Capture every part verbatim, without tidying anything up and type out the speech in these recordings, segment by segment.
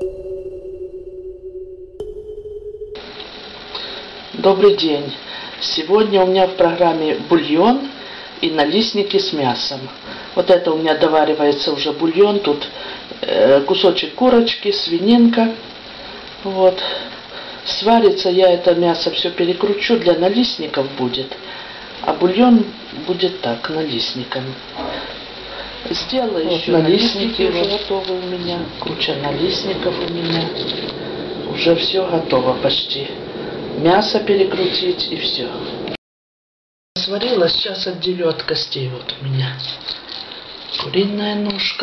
Добрый день! Сегодня у меня в программе бульон и налистники с мясом. Вот это у меня доваривается уже бульон. Тут э, кусочек курочки, свининка. Вот. Сварится, я это мясо все перекручу, для налистников будет. А бульон будет так, налистниками. Сделала вот еще налистники, налистники уже готовы у меня. Куча налистников у меня. Уже все готово почти. Мясо перекрутить и все. Сварила, сейчас отделю от костей. Вот у меня куриная ножка.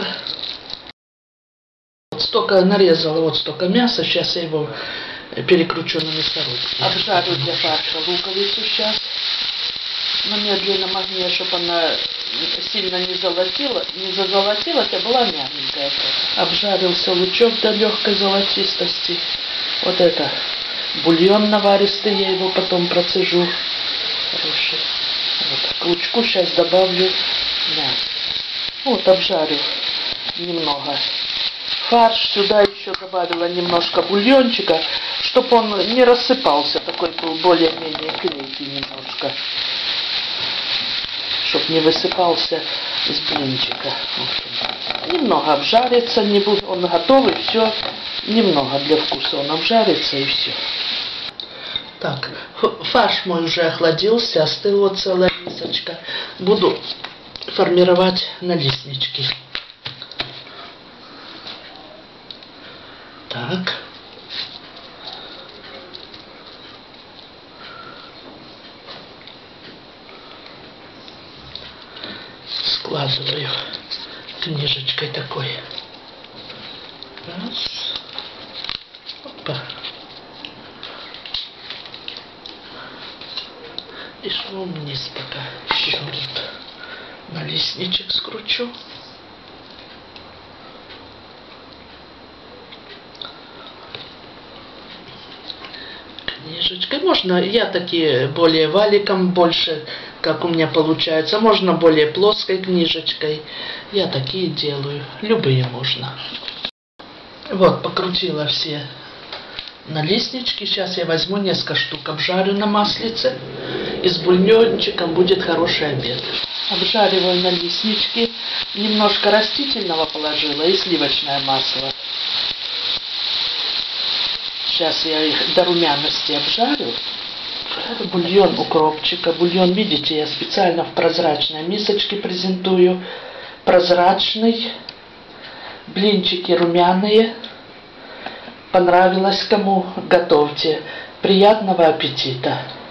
Вот столько нарезала, вот столько мяса. Сейчас я его перекручу на мясорубке. Обжарю для фарша луковицу сейчас на медленном огне, чтобы она сильно не золотила, не зазолотилась, а была мягенькая. Обжарился лучок до легкой золотистости. Вот это бульон наваристый, я его потом процежу. Хороший. Вот, к лучку сейчас добавлю мясо. Вот, обжарю немного фарш. Сюда еще добавила немножко бульончика, чтобы он не рассыпался, такой был более-менее клейкий немножко. Чтобы не высыпался с блинчика. Вот. Немного обжарится, не будет, он готовый, все. Немного для вкуса он обжарится и все. Так, фарш мой уже охладился, остыла целая мисочка. Буду формировать налистнички. Так. Складываю книжечкой такой. Раз. Опа. И шву вниз пока. Еще вот налистничек скручу. Книжечкой. Можно, я такие более валиком больше, как у меня получается. Можно более плоской книжечкой. Я такие делаю. Любые можно. Вот, покрутила все налистнички. Сейчас я возьму несколько штук, обжарю на маслице. И с бульончиком будет хороший обед. Обжариваю налистнички. Немножко растительного положила и сливочное масло. Сейчас я их до румяности обжарю. Бульон укропчика. Бульон, видите, я специально в прозрачной мисочке презентую. Прозрачный. Блинчики румяные. Понравилось кому? Готовьте. Приятного аппетита!